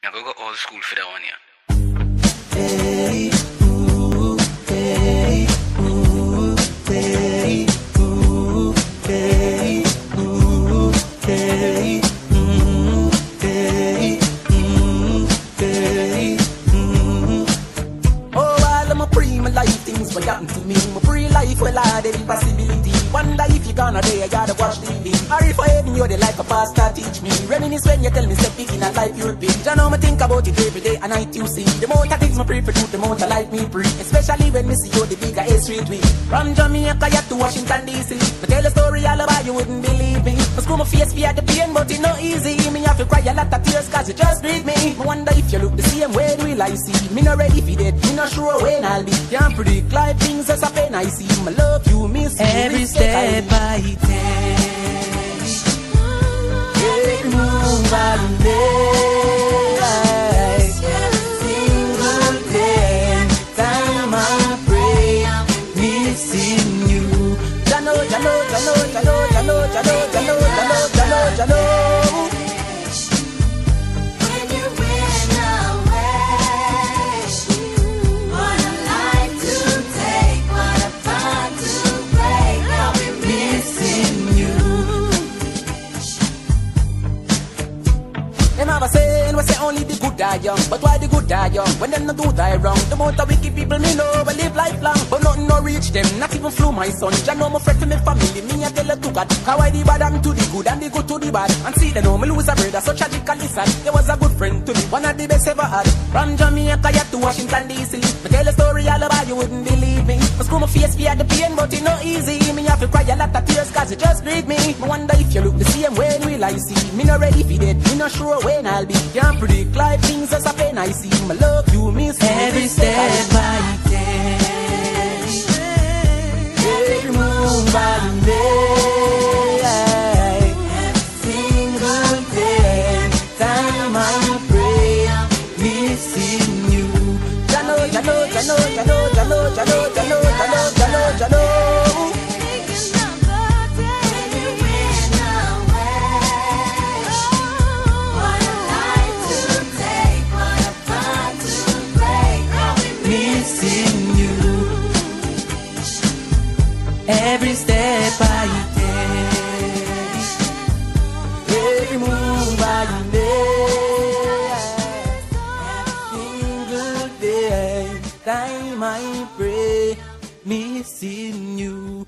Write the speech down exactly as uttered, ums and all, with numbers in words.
I go go old school for that one, yeah. Hey, ooh, hey, ooh, hey, ooh, hey, ooh, hey, ooh, hey, ooh, hey, ooh. Oh, all of my pre-my life things what happened to me. My pre-life well had every possibility. Wonder if you gonna there, you gotta watch T V. Or if I even you're the like a pastor teach me. Reminisce when you tell me step big in a life you'll be. I know me think about it every day and night you see. The more things me pray for truth, the more I like me free. Especially when me see you the bigger A Street we. From Jamaica yet to Washington D C. Me tell a story all about you wouldn't believe me. I screw my face for the pain but it's not easy. Me have to cry a lot of tears cause you just breathe me. Me wonder if you look the same way will I see. Me not ready for that, me not sure when I'll be. Can't predict life things as a pain I see. Me love you, miss you. Every step I take, every move I make, single day, time I pray, missing you. Jano, Jano, Jano, Jano, Jano, Jano, Jano, Jano, Jano, Jano. When you went away, what a life to take, what a bond to break. I'll be missing you. Them have a saying, we say only the good die young. But why the good die young? When them not do die wrong. The more the wicked people me know, but live lifelong. But nothing no reach them, not even flew my son. Jah know my friend for me family, me I tell her to God. How I the bad am to the good and the good to the bad. And see they know me lose a brother, so tragically sad. There was a good friend to me, one of the best ever had. From Jamaica yet to Washington D C. Me tell a story all about you wouldn't believe me. I screw my face for the pain, but it's not easy. Me have to cry a lot of tears cause you just breathe me. Me wonder if you look the same way will I see. Me not ready for that, me not sure when I'll be. Can't predict life things as a pain I see. My love you, miss you. every step I take, Every move I make, single day, time I pray, missing you. Jano, Jano, Jano, Jano, Jano, Jano, Jano, Jano, Jano, Jano. Thinking of the day you went away. What a life to take, what a bond to break. I'll be missing you. Every step I take, Every move I make, single day, time I pray, missing you.